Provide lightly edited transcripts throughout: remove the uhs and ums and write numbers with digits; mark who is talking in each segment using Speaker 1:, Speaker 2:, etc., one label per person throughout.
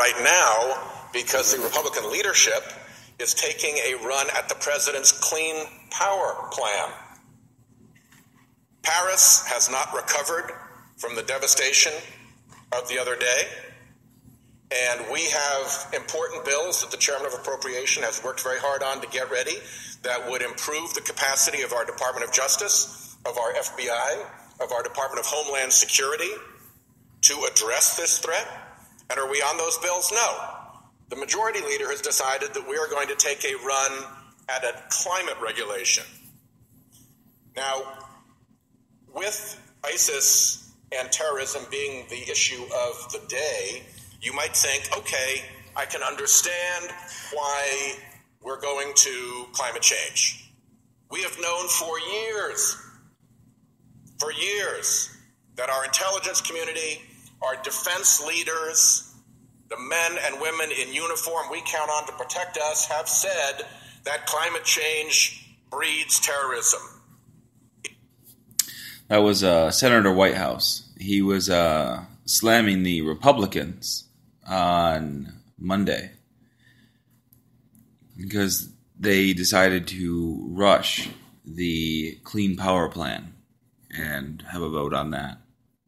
Speaker 1: right now because the Republican leadership is taking a run at the president's Clean Power Plan. Paris has not recovered from the devastation of the other day, and we have important bills that the Chairman of Appropriation has worked very hard on to get ready that would improve the capacity of our Department of Justice, of our FBI, of our Department of Homeland Security to address this threat. And are we on those bills? No. The majority leader has decided that we are going to take a run at a climate regulation. Now, with ISIS and terrorism being the issue of the day, you might think, okay, I can understand why we're going to climate change. We have known for years, that our intelligence community, our defense leaders, the men and women in uniform we count on to protect us have said that climate change breeds terrorism.
Speaker 2: That was Senator Whitehouse. He was slamming the Republicans on Monday because they decided to rush the Clean Power Plan and have a vote on that.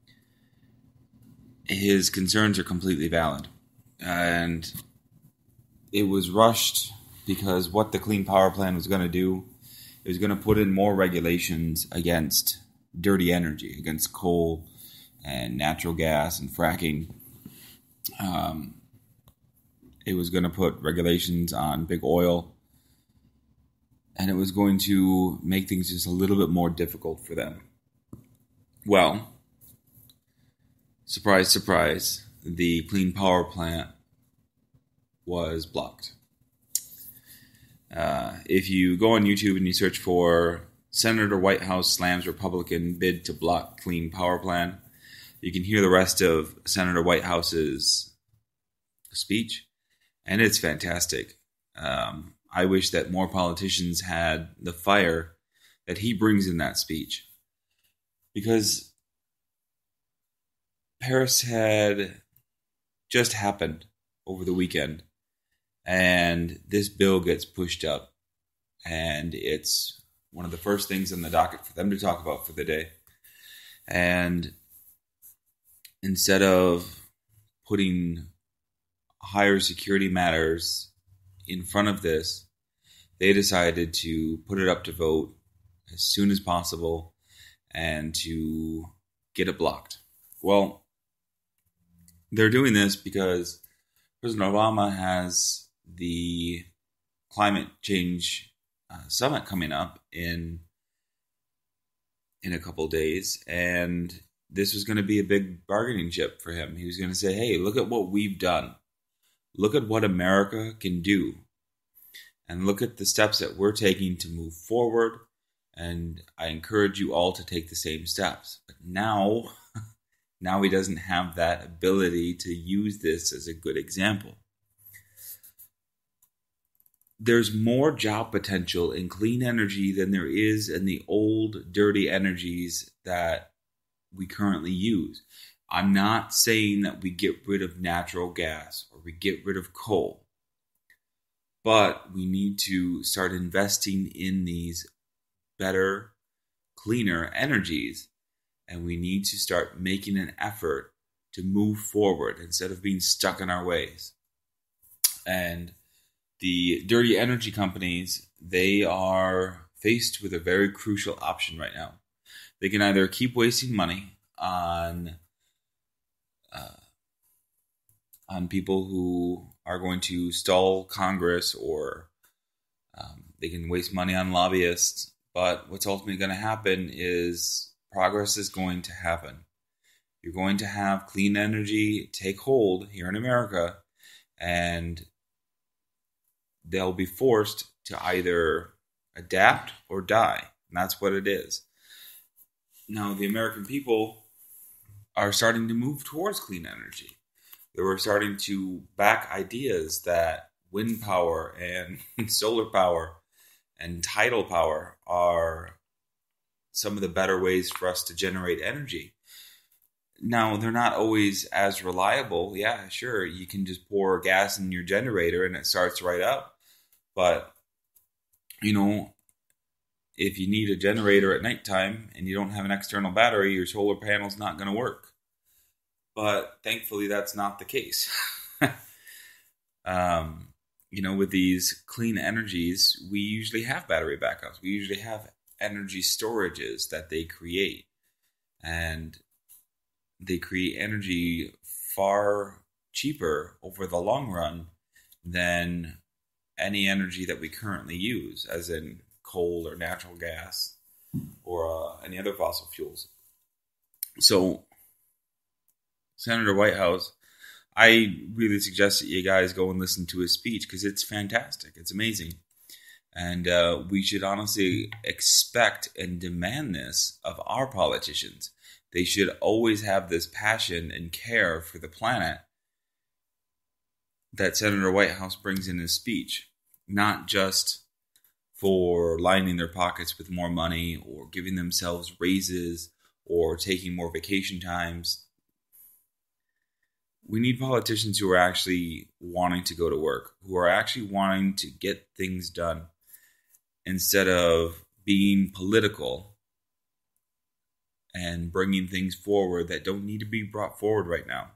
Speaker 2: His concerns are completely valid. And it was rushed because what the Clean Power Plan was going to do is going to put in more regulations against dirty energy, against coal and natural gas and fracking. It was going to put regulations on big oil, and it was going to make things just a little bit more difficult for them. Well, surprise, surprise, the Clean Power Plant was blocked. If you go on YouTube and you search for Senator Whitehouse slams Republican bid to block Clean Power Plan, you can hear the rest of Senator Whitehouse's speech, and it's fantastic. I wish that more politicians had the fire that he brings in that speech, because Paris had just happened over the weekend, and this bill gets pushed up, and it's one of the first things on the docket for them to talk about for the day. And instead of putting higher security matters in front of this, they decided to put it up to vote as soon as possible and to get it blocked. Well, they're doing this because President Obama has the climate change summit coming up in a couple of days, and this was going to be a big bargaining chip for him. He was going to say, hey, look at what we've done. Look at what America can do. And look at the steps that we're taking to move forward. And I encourage you all to take the same steps. But now he doesn't have that ability to use this as a good example. There's more job potential in clean energy than there is in the old, dirty energies that we currently use. I'm not saying that we get rid of natural gas or we get rid of coal, but we need to start investing in these better, cleaner energies, and we need to start making an effort to move forward instead of being stuck in our ways. And the dirty energy companies, they are faced with a very crucial option right now. They can either keep wasting money on people who are going to stall Congress, or they can waste money on lobbyists. But what's ultimately going to happen is progress is going to happen. You're going to have clean energy take hold here in America, and they'll be forced to either adapt or die. And that's what it is. Now, the American people are starting to move towards clean energy. They were starting to back ideas that wind power and solar power and tidal power are some of the better ways for us to generate energy. Now, they're not always as reliable. Yeah, sure, you can just pour gas in your generator and it starts right up. But, if you need a generator at nighttime and you don't have an external battery, your solar panel's not going to work. But thankfully, that's not the case. With these clean energies, we usually have battery backups. We usually have energy storages that they create. And they create energy far cheaper over the long run than any energy that we currently use, as in coal or natural gas or any other fossil fuels. So, Senator Whitehouse, I really suggest that you guys go and listen to his speech because it's fantastic. It's amazing. And we should honestly expect and demand this of our politicians. They should always have this passion and care for the planet that Senator Whitehouse brings in his speech, not just for lining their pockets with more money or giving themselves raises or taking more vacation times. We need politicians who are actually wanting to go to work, who are actually wanting to get things done instead of being political and bringing things forward that don't need to be brought forward right now.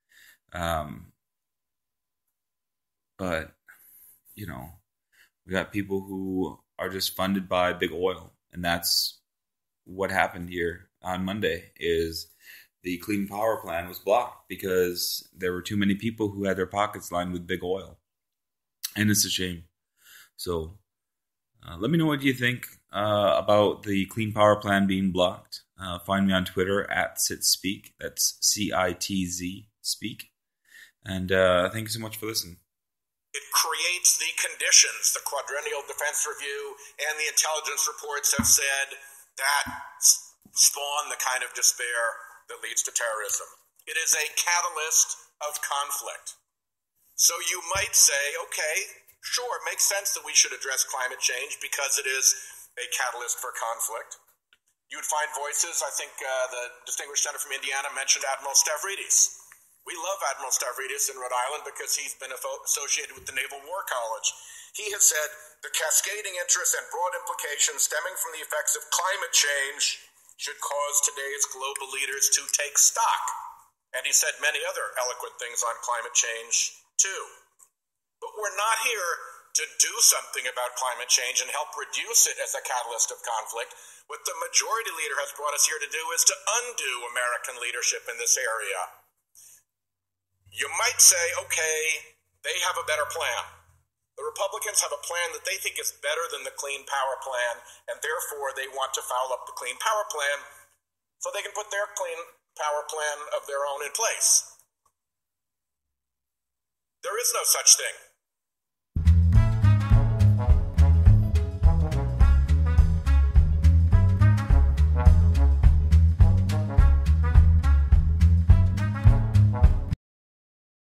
Speaker 2: But, we got people who are just funded by big oil. And that's what happened here on Monday is the Clean Power Plan was blocked because there were too many people who had their pockets lined with big oil. And it's a shame. So let me know what you think about the Clean Power Plan being blocked. Find me on Twitter at CITZSpeak. That's CITZ Speak. And thank you so much for listening.
Speaker 1: It creates the conditions. The Quadrennial Defense Review and the intelligence reports have said that spawn the kind of despair that leads to terrorism. It is a catalyst of conflict. So you might say, okay, sure, it makes sense that we should address climate change because it is a catalyst for conflict. You would find voices, I think the distinguished senator from Indiana mentioned Admiral Stavridis. We love Admiral Stavridis in Rhode Island because he's been associated with the Naval War College. He has said the cascading interests and broad implications stemming from the effects of climate change should cause today's global leaders to take stock. And he said many other eloquent things on climate change, too. But we're not here to do something about climate change and help reduce it as a catalyst of conflict. What the majority leader has brought us here to do is to undo American leadership in this area. You might say, okay, they have a better plan. The Republicans have a plan that they think is better than the Clean Power Plan, and therefore they want to foul up the Clean Power Plan so they can put their Clean Power Plan of their own in place. There is no such thing.